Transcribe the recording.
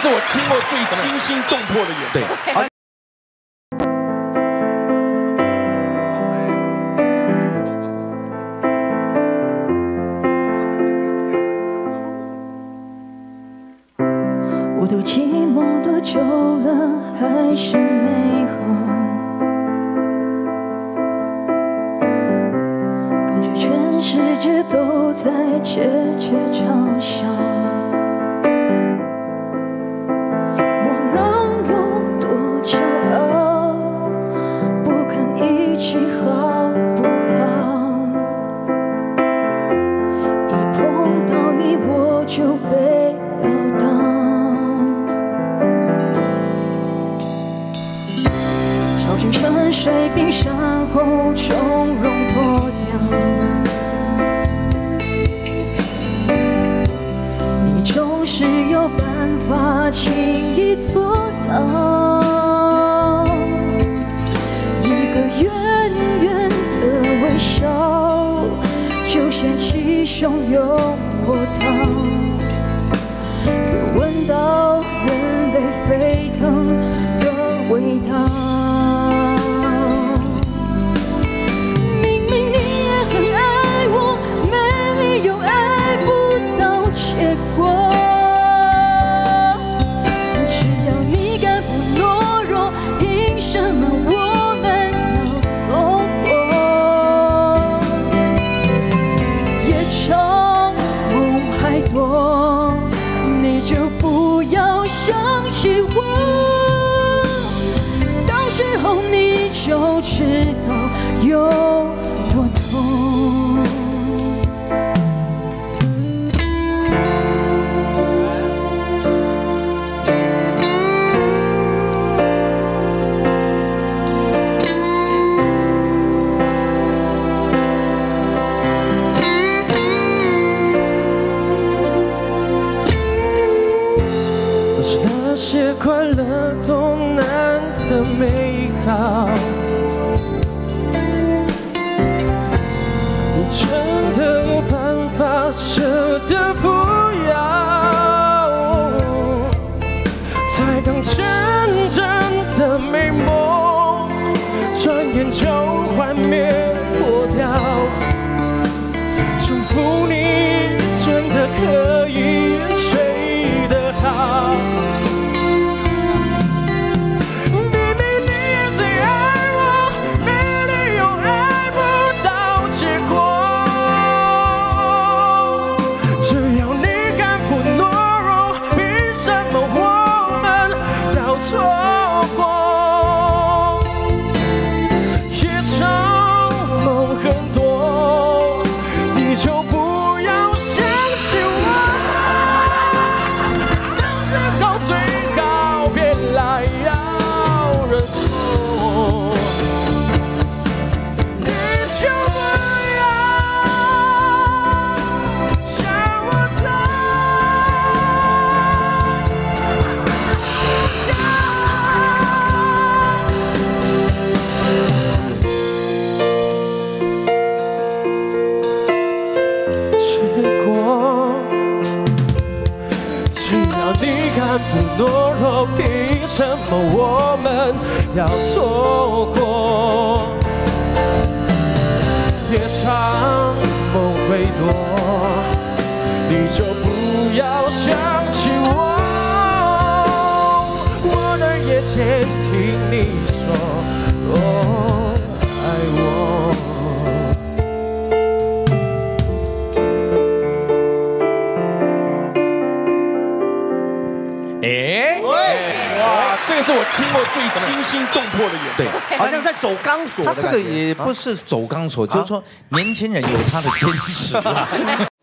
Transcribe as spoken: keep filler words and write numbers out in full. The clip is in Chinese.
是我听过最惊心动魄的演唱。对。 我都寂寞多久了，还是没好，感觉全世界都在窃窃嘲笑。我能有多骄傲？不看一起好不好？一碰到你我就被撂倒。 跳进沉水冰山后，从容脱掉。你总是有办法轻易做到。一个远远的微笑，就掀起汹涌波涛，又闻到人类沸腾的味道。 你就不要想起我，到时候你就知道有多痛。 那些快乐多难的美好，你真的有办法舍得不要？才刚真正的美梦，转眼就幻灭破掉。祝福你真的可以睡得好。 不懦弱，凭什么我们要错过？夜长梦会多，你就不要想起我。我的夜间听你说，哦，爱我。 哎，哇，这个是我听过最惊心动魄的演唱。 对，好像在走钢索。 他这个也不是走钢索，就是说年轻人有他的坚持。